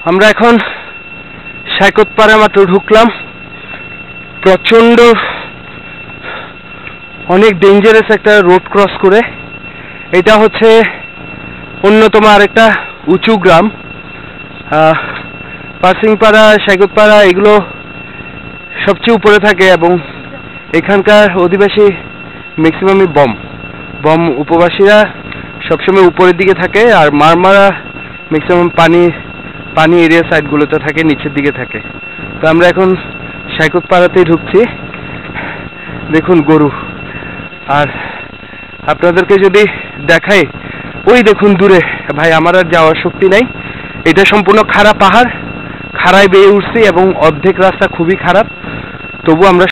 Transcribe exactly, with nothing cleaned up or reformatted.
আমরা এখন সাইকতপাড়া মাত্র ঢুকলাম। প্রচন্ড অনেক ডেঞ্জারাস একটা রোড ক্রস করে। এটা হচ্ছে অন্যতম আরেকটা উঁচু গ্রাম। পাসিংপাড়া, সাইকতপাড়া এগুলো সবচেয়ে উপরে থাকে এবং এখানকার অধিবাসী ম্যাক্সিমামই বম বম উপবাসীরা সবসময় উপরের দিকে থাকে, আর মারমারা ম্যাক্সিমাম পানি পানি এরিয়া সাইডগুলোতে থাকে, নিচের দিকে থাকে। তো আমরা এখন সাইকতপাড়াতেই ঢুকছি। দেখুন গরু। আর আপনাদেরকে যদি দেখাই, ওই দেখুন দূরে, ভাই আমার আর যাওয়ার শক্তি নাই। এটা সম্পূর্ণ খাড়া পাহাড়, খাড়ায় বেয়ে উঠছি এবং অর্ধেক রাস্তা খুবই খারাপ। তবু আমরা